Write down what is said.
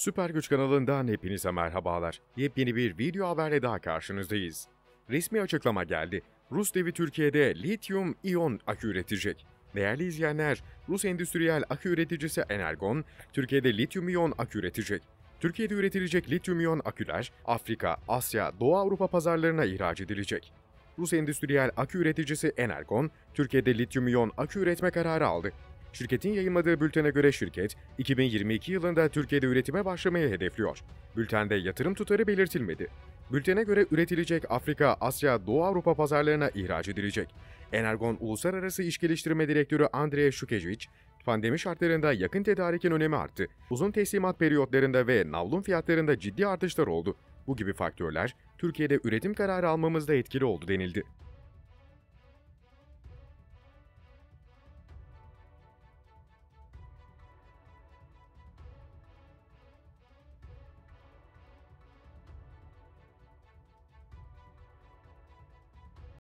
Süper Güç kanalından hepinize merhabalar. Yepyeni bir video haberle daha karşınızdayız. Resmi açıklama geldi. Rus devi Türkiye'de lityum iyon akü üretecek. Değerli izleyenler, Rus endüstriyel akü üreticisi Energon, Türkiye'de lityum iyon akü üretecek. Türkiye'de üretilecek lityum iyon aküler, Afrika, Asya, Doğu Avrupa pazarlarına ihraç edilecek. Rus endüstriyel akü üreticisi Energon, Türkiye'de lityum iyon akü üretme kararı aldı. Şirketin yayınladığı bültene göre şirket, 2022 yılında Türkiye'de üretime başlamayı hedefliyor. Bültende yatırım tutarı belirtilmedi. Bültene göre üretilecek Afrika, Asya, Doğu Avrupa pazarlarına ihraç edilecek. Energon Uluslararası İş Geliştirme Direktörü Andrei Şukeviç, pandemi şartlarında yakın tedarikin önemi arttı. Uzun teslimat periyotlarında ve navlun fiyatlarında ciddi artışlar oldu. Bu gibi faktörler Türkiye'de üretim kararı almamızda etkili oldu denildi.